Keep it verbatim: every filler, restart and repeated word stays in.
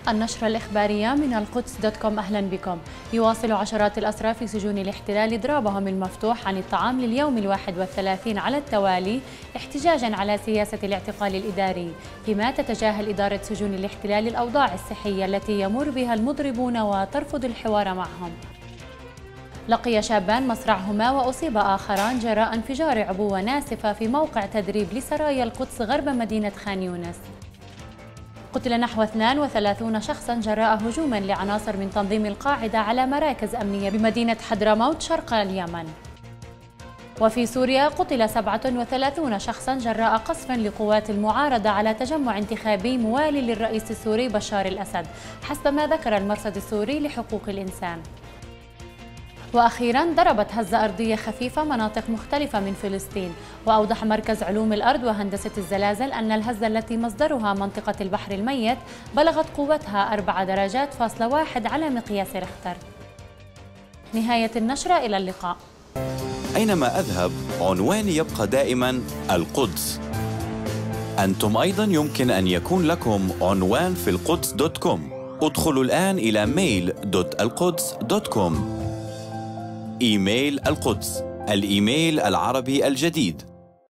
النشرة الإخبارية من القدس دوت كوم. أهلا بكم. يواصل عشرات الأسرى في سجون الاحتلال إضرابهم المفتوح عن الطعام لليوم الواحد والثلاثين على التوالي احتجاجا على سياسة الاعتقال الإداري، فيما تتجاهل إدارة سجون الاحتلال الأوضاع الصحية التي يمر بها المضربون وترفض الحوار معهم. لقي شابان مصرعهما وأصيب آخران جراء انفجار عبوة ناسفة في موقع تدريب لسرايا القدس غرب مدينة خان يونس. قتل نحو اثنين وثلاثين شخصاً جراء هجوم لعناصر من تنظيم القاعدة على مراكز أمنية بمدينة حضرموت شرق اليمن. وفي سوريا قتل سبعة وثلاثين شخصاً جراء قصف لقوات المعارضة على تجمع انتخابي موالي للرئيس السوري بشار الأسد، حسب ما ذكر المرصد السوري لحقوق الإنسان. وأخيراً ضربت هزة أرضية خفيفة مناطق مختلفة من فلسطين، وأوضح مركز علوم الأرض وهندسة الزلازل أن الهزة التي مصدرها منطقة البحر الميت بلغت قوتها أربع درجات فاصلة واحد على مقياس ريختر. نهاية النشرة، إلى اللقاء. أينما أذهب عنواني يبقى دائماً القدس. أنتم أيضاً يمكن أن يكون لكم عنوان في القدس دوت كوم. ادخلوا الآن إلى ميل دوت القدس دوت كوم. إيميل القدس، الإيميل العربي الجديد.